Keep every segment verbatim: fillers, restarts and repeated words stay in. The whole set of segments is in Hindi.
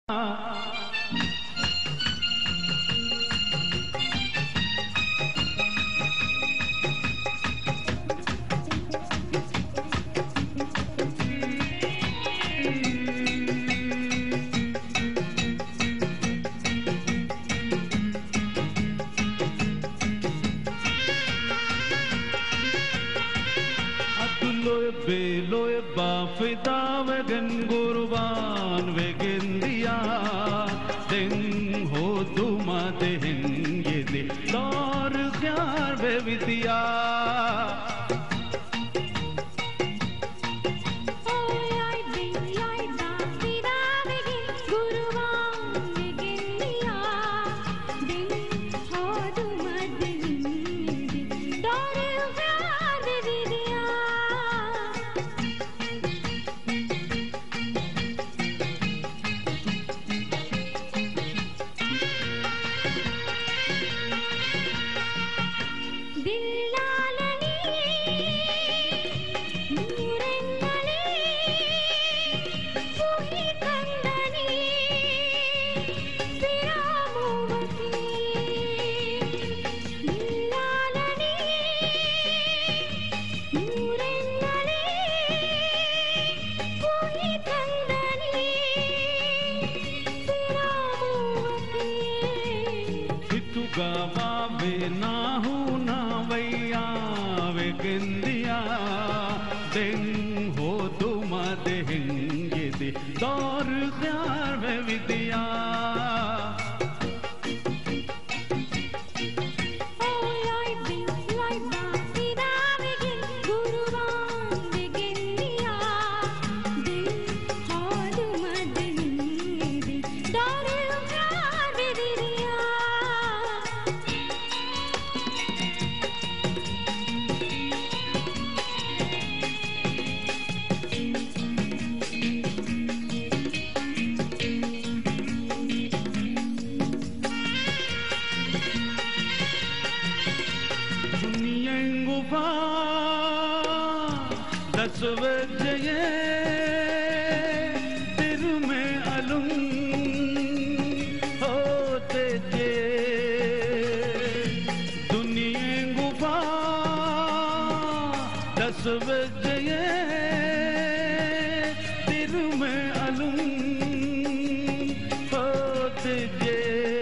Adhu loaibe loaiba fidhaavegen gurban vegen diya den ho duma dehen yede dor khyar bevidiya loaibe loaiba fidhaavegen gurban vegen diya den ho duma dehen yede dor khyar bevidiya dillalani nurengale puhi kandani viramuvati dillalani nurengale puhi kandani viramuvati fidhaavegen nahu navaiya vegen diya den ho duma dehen yede dor khyar bevidiya loaibe loaiba fidhaavegen gurban vegen diya den ho duma dehen yede dor khyar bevidiya दुनिया दस बजे दिल में अलूं होते जे दुनिया गुफा दस बजे दिल में अलूं होते जे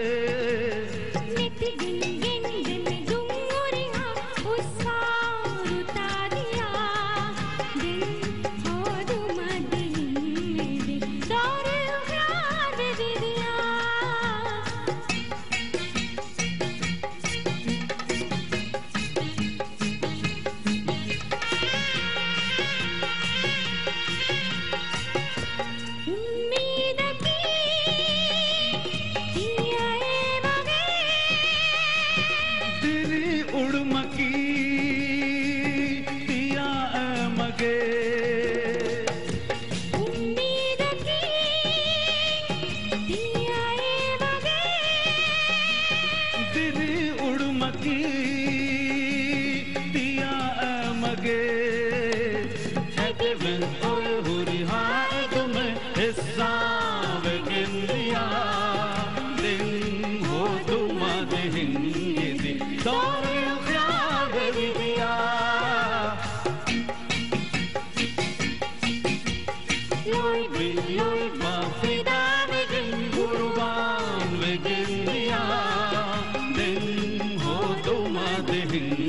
नित गिन गिन गिन गुंगुरिया उस्सारुता दिया दिन हो दुमा दिन दे दौर ख्याल बेविदिया उम्मीद की दियाए वगे तेरी उड़मकी दिया मगे उम्मीद की दियाए वगे तेरी उड़मकी दिया मगे फidhaavegen ओए हुरी हाय तुम्हें हिस्सा वेगन दिया दिन हो दुमा दehen yede dor khyar bevidiya loaibe loaiba fidhaavegen gurban vegen diya den ho duma dehen